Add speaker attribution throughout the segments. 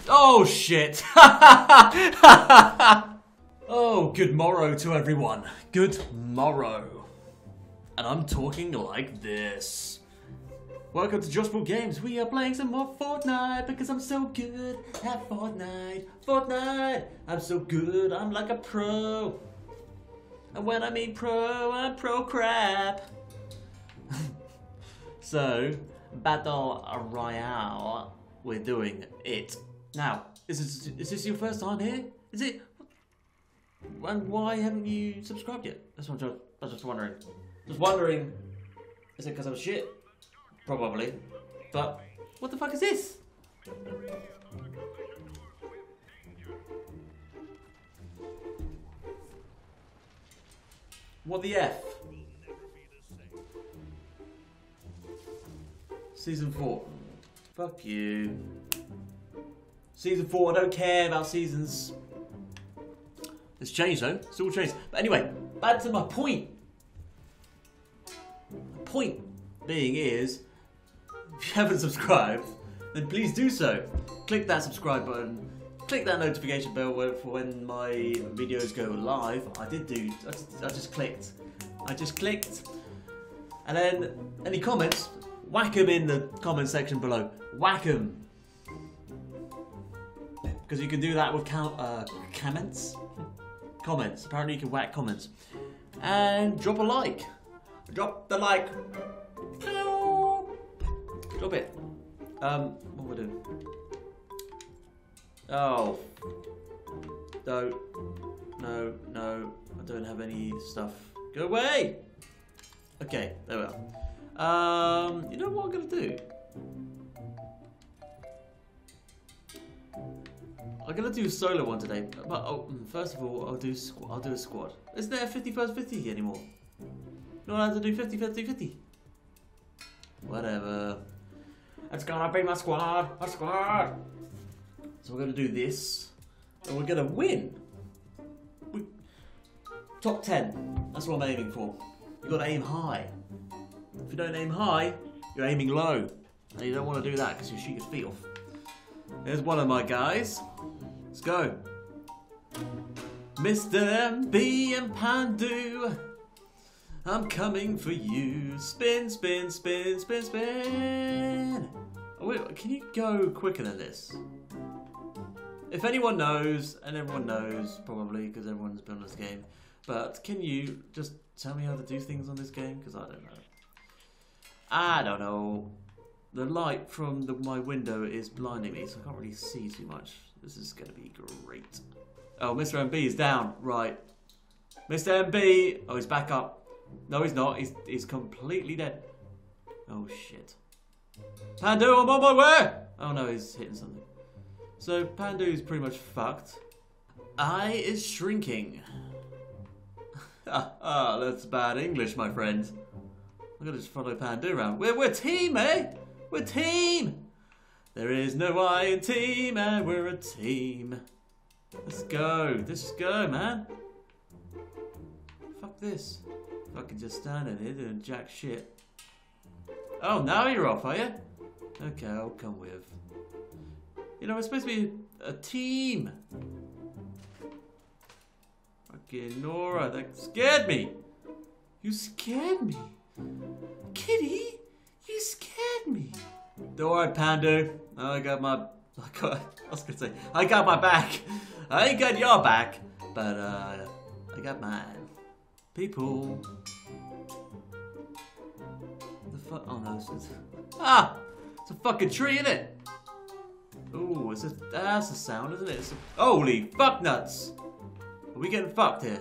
Speaker 1: Oh shit! Oh, good morrow to everyone. Good morrow. And I'm talking like this. Welcome to JoshPaulGames. We are playing some more Fortnite because I'm so good at Fortnite. Fortnite! I'm so good, I'm like a pro. And when I mean pro, I'm pro crap. So, Battle Royale, we're doing it. Now, is this your first time here? Is it? And why haven't you subscribed yet? That's what I was just wondering. Just wondering, is it because I'm shit? Probably. But, what the fuck is this? What the F? Season 4. Fuck you. Season 4, I don't care about seasons. It's changed though, it's all changed. But anyway, back to my point. My point being is, if you haven't subscribed, then please do so. Click that subscribe button. Click that notification bell for when my videos go live. I just clicked. And then, any comments, whack them in the comment section below. Whack them. Because you can do that with comments. Comments. Apparently you can whack comments. And drop a like. Drop the like. Drop it. What am I doing? Oh. No. I don't have any stuff. Go away! Okay, there we are. You know what I'm gonna do? I'm gonna do a solo one today, but first of all, I'll do a squad. Isn't there a 50-50 anymore? Not allowed to do 50-50. Whatever. It's gonna be my squad. My squad. So we're gonna do this, and we're gonna win. Top 10. That's what I'm aiming for. You gotta aim high. If you don't aim high, you're aiming low, and you don't want to do that because you shoot your feet off. There's one of my guys. Let's go. Mr. MB and Pandu, I'm coming for you. Spin, spin, spin, spin, spin. Oh, wait, can you go quicker than this? If anyone knows, and everyone knows probably because everyone's been on this game, but can you just tell me how to do things on this game? Because I don't know. The light from my window is blinding me, so I can't really see too much. This is going to be great. Oh, Mr. MB is down. Right. Mr. MB. Oh, he's back up. No, he's not. He's completely dead. Oh, shit. Pandu, I'm on my way! Oh, no, he's hitting something. So, Pandu's pretty much fucked. Eye is shrinking. That's bad English, my friend. I'm gonna just follow Pandu around. We're team, eh? We're team! There is no I in team, and we're a team. Let's go. Let's just go, man. Fuck this. Fucking just standing here doing jack shit. Oh, now you're off, are you? Okay, I'll come with. You know, we're supposed to be a team. Fucking Nora, that scared me. You scared me. Kitty, you scared me. Don't worry, Pandu. I got my back. I ain't got your back, but I got mine. People. The fuck? Oh no, it's a fucking tree, isn't it? Ooh, that's the sound, isn't it? Holy fuck nuts! Are we getting fucked here?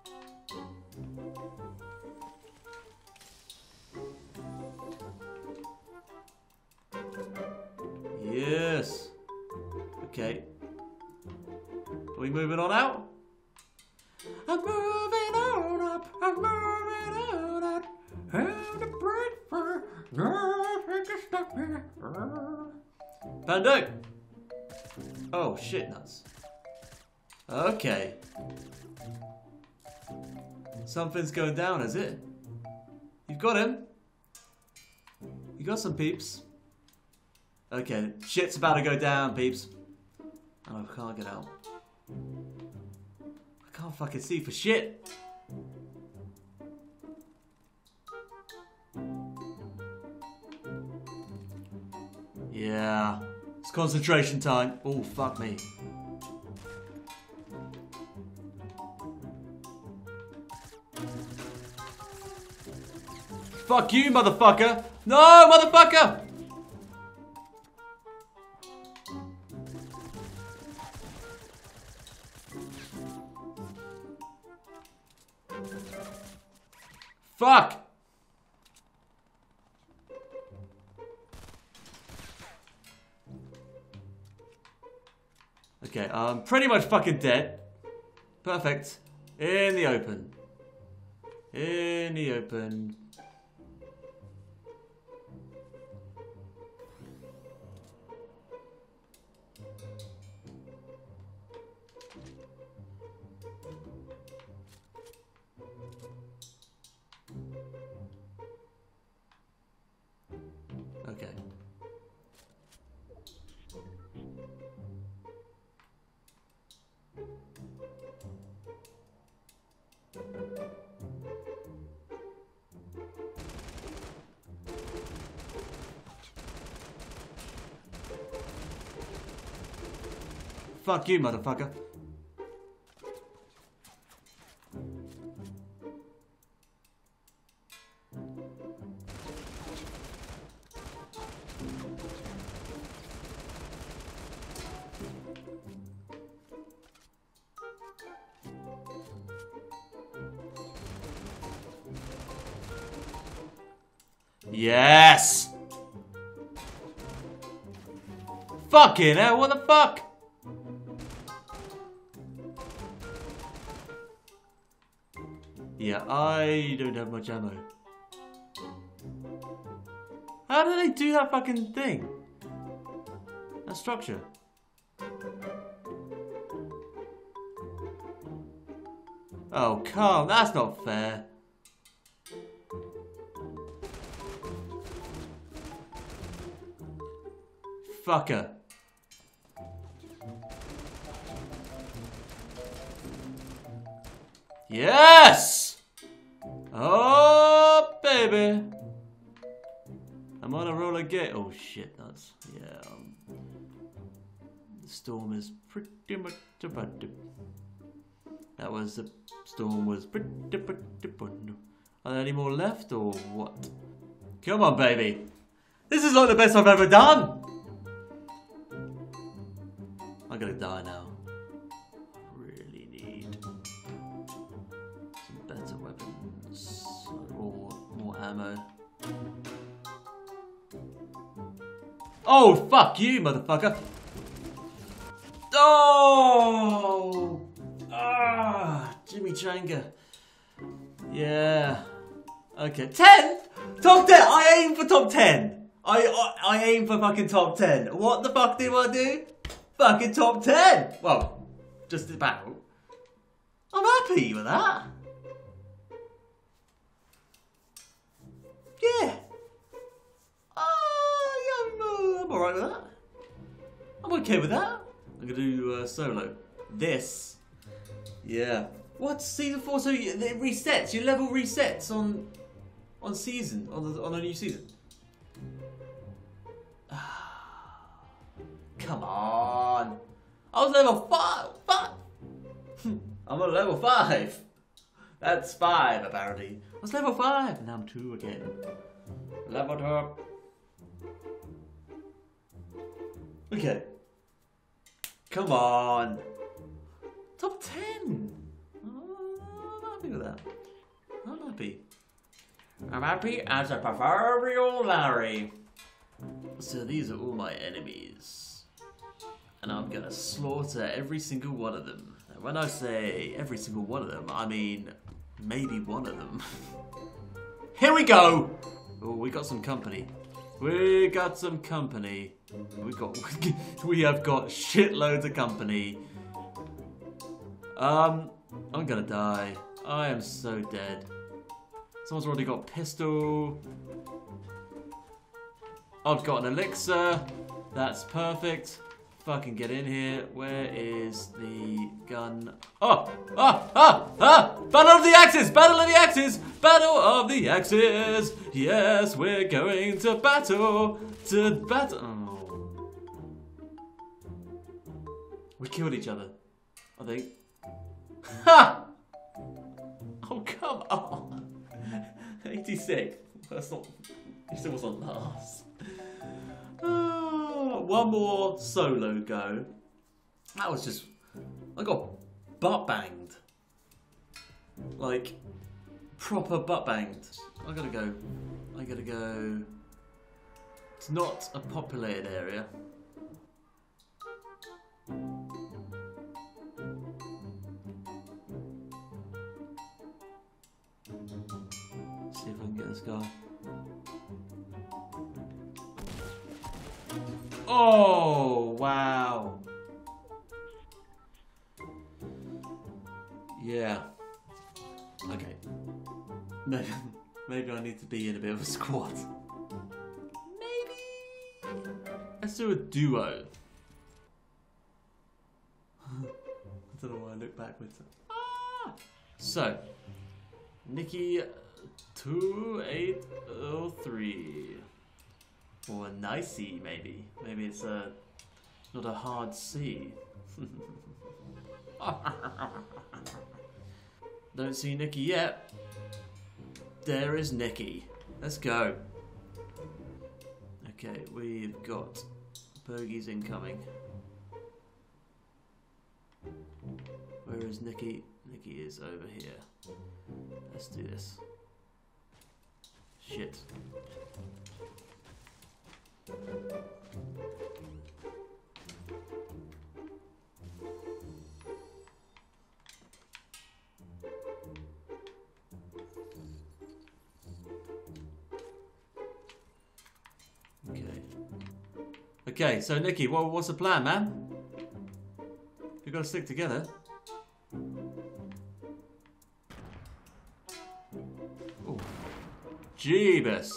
Speaker 1: Yes. Okay. Are we moving on out? I'm moving on up. I'm moving on up. How to break for nothing to stop me. Pandu. Oh shit nuts. Okay. Something's going down, is it? You've got him. You got some peeps. Okay, shit's about to go down, peeps. Oh, I can't get out. I can't fucking see for shit. Yeah. It's concentration time. Oh, fuck me. Fuck you, motherfucker! No, motherfucker! Fuck! Okay, I'm pretty much fucking dead. Perfect. In the open. In the open. Okay. Fuck you, motherfucker. Yes! Fucking hell, what the fuck? Yeah, I don't have much ammo. How do they do that fucking thing? That structure. Oh, calm, that's not fair. Fucker. Yes! Oh, baby. I'm on a roller gate. Oh, shit, that's... Yeah. The storm is pretty much about to... That was... The storm was pretty much... Are there any more left, or what? Come on, baby. This is like the best I've ever done. I'm gonna die now. Really need some better weapons or more ammo. Oh, fuck you, motherfucker! Oh! Ah, Jimmy Changa. Yeah. Okay. 10? Top 10! I aim for top 10! I aim for fucking top 10. What the fuck do I do? Fucking top 10! Well, just about. I'm happy with that. Yeah. I'm alright with that. I'm okay with that. I'm gonna do solo. This. Yeah. What's season 4? So it resets. Your level resets on season, on a new season. Come on. I was level 5. I'm on level 5. That's 5 apparently. I was level 5 and now I'm 2 again. Leveled up. Okay. Come on. Top 10. Oh, I'm happy with that. I'm happy. I'm happy as a proverbial Larry. So these are all my enemies. And I'm gonna slaughter every single one of them. And when I say every single one of them, I mean maybe one of them. Here we go! Oh, we got some company. We got some company. We have got shitloads of company. I'm gonna die. I am so dead. Someone's already got a pistol. I've got an elixir. That's perfect. fucking get in here. Where is the gun? Oh! Battle of the Axes! Battle of the Axes! Battle of the Axes! Yes, we're going to battle! Oh. We killed each other, I think. Ha! Oh, come on! 86. That's not... He still was on last. One more solo go. That was just... I got butt banged. Like, proper butt banged. I gotta go. It's not a populated area. See if I can get this guy. Oh, wow. Yeah. Okay. Maybe I need to be in a bit of a squad. Maybe. Let's do a duo. I don't know why I look backwards. Ah! So, Nikki 2803. Or a nice C, maybe. Maybe it's not a hard C. Don't see Nikki yet. There is Nikki. Let's go. Okay, we've got bogeys incoming. Where is Nikki? Nikki is over here. Let's do this. Shit. Okay, so Nikki, what's the plan, man? We've got to stick together. Oh, Jeebus.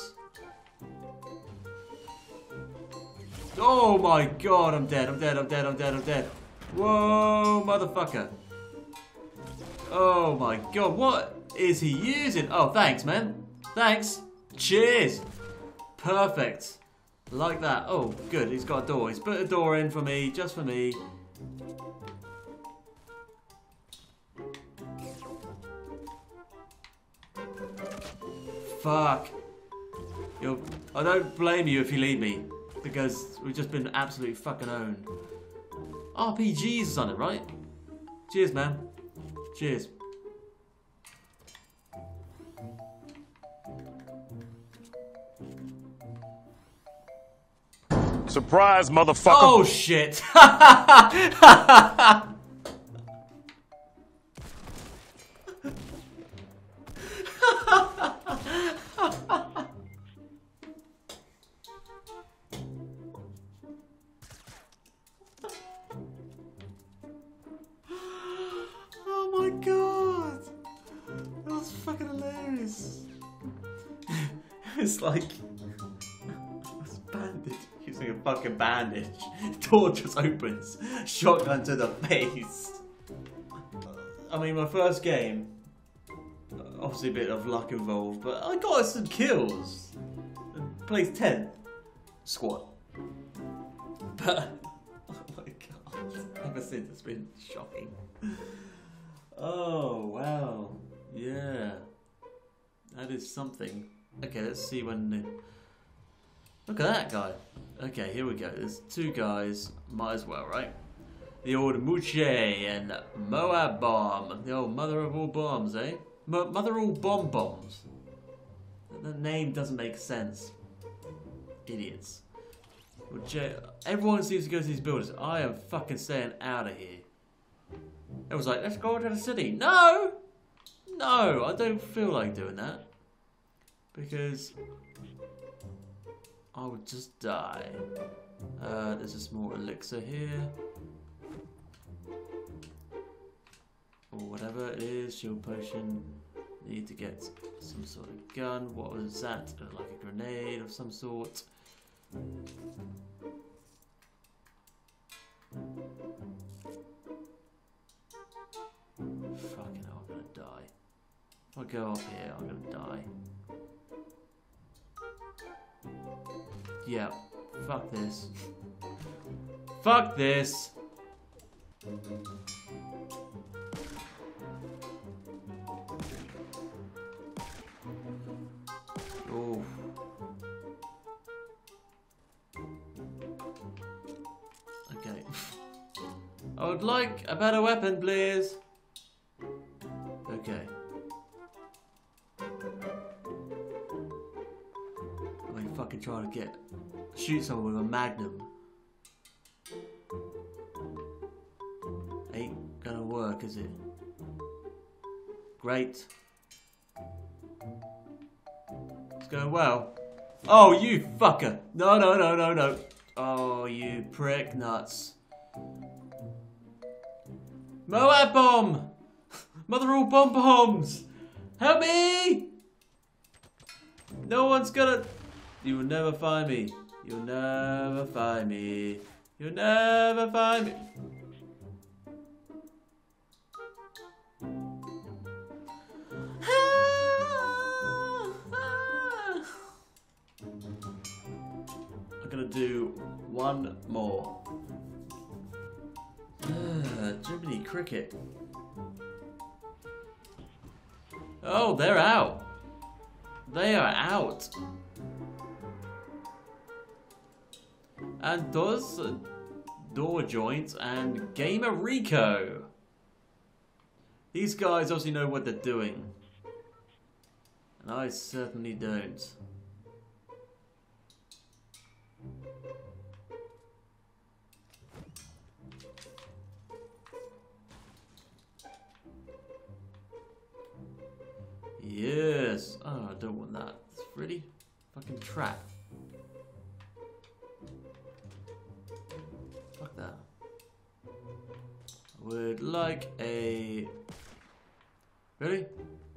Speaker 1: Oh my god, I'm dead. Whoa, motherfucker. Oh my god, what is he using? Oh, thanks, man. Thanks. Cheers. Perfect. Like that. Oh, good. He's got a door. He's put a door in for me, just for me. Fuck. I don't blame you if you leave me. Because we've just been absolutely fucking owned. RPGs is on it, right? Cheers, man. Cheers.
Speaker 2: Surprise, motherfucker!
Speaker 1: Oh, shit! Oh my god! That was fucking hilarious. It's like... It's bandage. Using a fucking bandage. Door just opens. Shotgun to the face. I mean, my first game, obviously a bit of luck involved, but I got some kills. Placed 10th squad. But, oh my god. Ever since it's been shocking. Oh, wow. Yeah. That is something. Okay, let's see when the... Look at that guy. Okay, here we go. There's two guys. Might as well, right? The old Muche and Moab Bomb. The old mother of all bombs, eh? Mother of all bombs. That name doesn't make sense. Idiots. Everyone seems to go to these buildings. I am fucking staying out of here. It was like, let's go to the city. No! No, I don't feel like doing that. Because... I would just die. There's a small elixir here. Or whatever it is. Shield potion. Need to get some sort of gun. What was that? Like a grenade of some sort. If I go up here, I'm gonna die. Yeah, fuck this. Fuck this! Oh. Okay. I would like a better weapon, please. Okay. I'm fucking trying to shoot someone with a magnum. Ain't gonna work, is it? Great. It's going well. Oh, you fucker! No, no, no, no, no. Oh, you prick nuts. Moab bomb! Mother all bomb bombs! Help me! No one's gonna... You will never find me. You'll never find me. You'll never find me. I'm gonna do one more. Jiminy Cricket. Oh, they're out. They are out. And does Door Joint and Gamer Rico. These guys obviously know what they're doing. And I certainly don't. Yes. Oh, I don't want that. It's really fucking trap. Fuck that. I would like a... Really?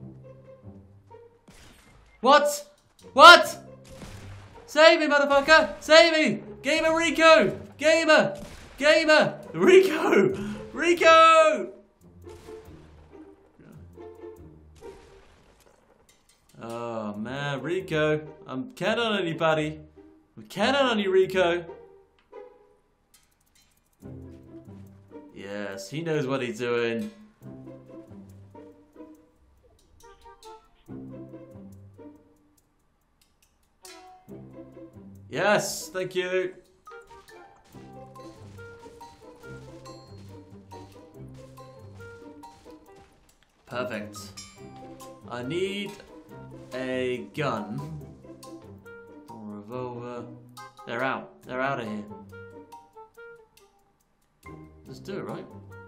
Speaker 1: What? What? Save me, motherfucker! Save me! Gamer Rico! Gamer! Gamer! Rico! Rico! Oh man, Rico. I'm counting on you, buddy. I'm counting on you, Rico. Yes, he knows what he's doing. Yes, thank you. Perfect. I need a gun or a revolver. They're out. They're out of here. Let's do it, right?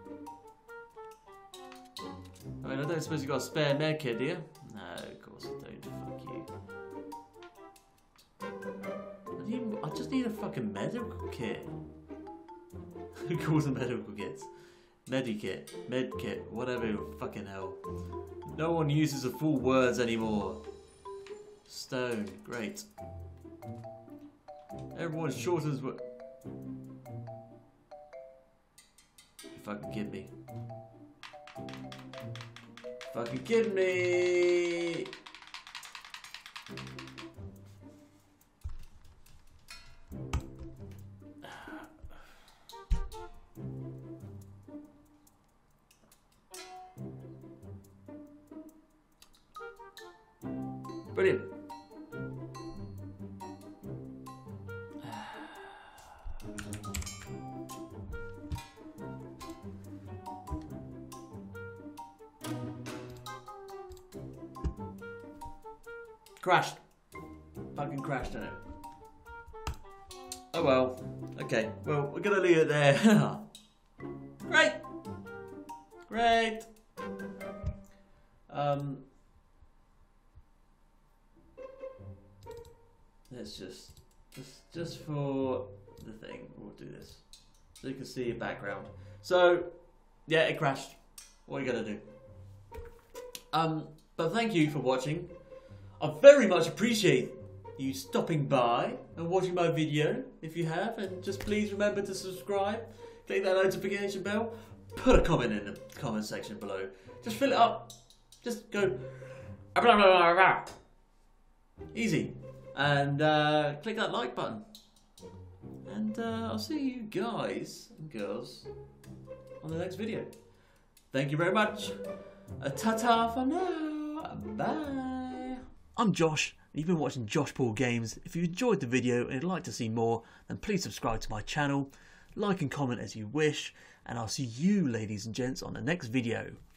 Speaker 1: I mean, I don't suppose you got a spare med kit, do you? No, of course I don't. Fuck you. I just need a fucking medical kit. Who calls them medical kits? Medikit, medkit, whatever, fucking hell. No one uses the full words anymore. Stone, great. Everyone's short as what? You fucking kidding me? Fucking kidding me? Brilliant. Crashed. Fucking crashed on it. Oh well. Okay. Well, we're gonna leave it there. Great. Great. Let's just for the thing, we'll do this. So you can see your background. So, yeah, it crashed. What are you gonna do? But thank you for watching. I very much appreciate you stopping by and watching my video, if you have. And just please remember to subscribe, click that notification bell, put a comment in the comment section below. Just fill it up. Just go Easy. And click that like button. And I'll see you guys and girls on the next video. Thank you very much. Ta-ta for now. Bye. I'm Josh. You've been watching JoshPaulGames. If you enjoyed the video and would like to see more, then please subscribe to my channel, like and comment as you wish, and I'll see you, ladies and gents, on the next video.